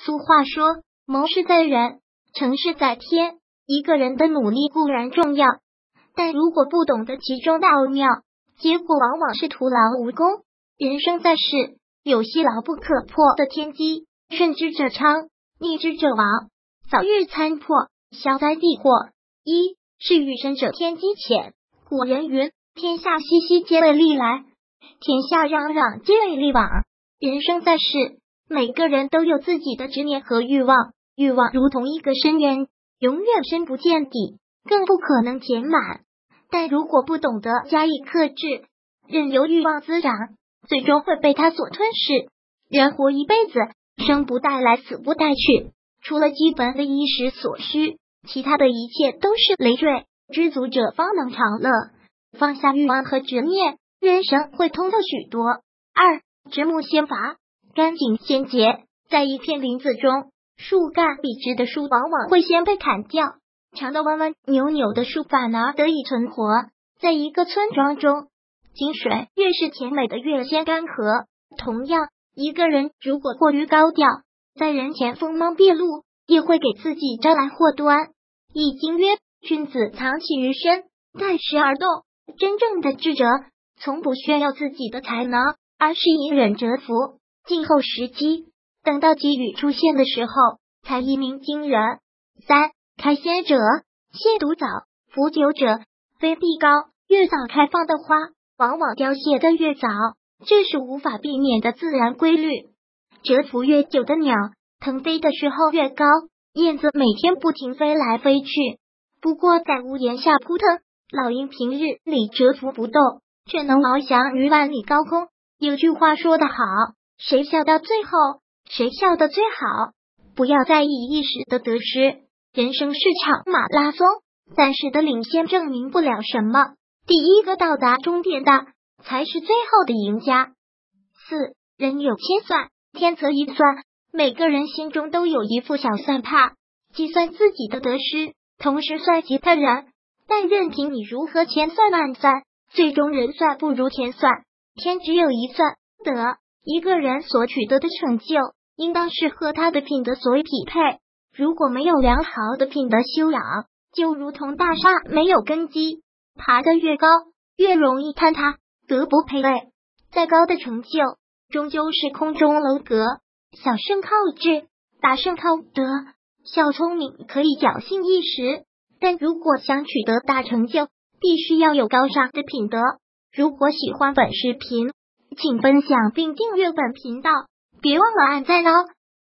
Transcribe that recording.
俗话说，谋事在人，成事在天。一个人的努力固然重要，但如果不懂得其中的奥妙，结果往往是徒劳无功。人生在世，有些牢不可破的天机，顺之者昌，逆之者亡，早日参破，消灾避祸。一是遇深者天机浅。古人云：天下熙熙，皆为利来；天下攘攘，皆为利往。人生在世，每个人都有自己的执念和欲望，欲望如同一个深渊，永远深不见底，更不可能填满。但如果不懂得加以克制，任由欲望滋长，最终会被它所吞噬。人活一辈子，生不带来，死不带去，除了基本的衣食所需，其他的一切都是累赘。知足者方能长乐，放下欲望和执念，人生会通透许多。二，枝木先拔，干净先结。在一片林子中，树干笔直的树往往会先被砍掉，长得弯弯扭扭的树反而得以存活。在一个村庄中，井水越是甜美的越先干涸。同样，一个人如果过于高调，在人前锋芒毕露，也会给自己招来祸端。易经曰：君子藏其于身，待时而动。真正的智者从不炫耀自己的才能，而是隐忍蛰伏，静候时机，等到机遇出现的时候，才一鸣惊人。三，开先者，谢独早，腐久者，非必高。越早开放的花，往往凋谢的越早，这是无法避免的自然规律。蛰伏越久的鸟，腾飞的时候越高。燕子每天不停飞来飞去，不过在屋檐下扑腾；老鹰平日里蛰伏不动，却能翱翔于万里高空。有句话说得好，谁笑到最后，谁笑得最好。不要在意一时的得失，人生是场马拉松，暂时的领先证明不了什么，第一个到达终点的才是最后的赢家。四，人有千算，天择一算。每个人心中都有一副小算盘，计算自己的得失，同时算其他人。但任凭你如何千算万算，最终人算不如天算，天只有一算得。一个人所取得的成就，应当是和他的品德所匹配。如果没有良好的品德修养，就如同大厦没有根基，爬得越高，越容易坍塌，德不配位。再高的成就，终究是空中楼阁。小胜靠智，大胜靠德。小聪明可以侥幸一时，但如果想取得大成就，必须要有高尚的品德。如果喜欢本视频，请分享并订阅本频道，别忘了按赞哦。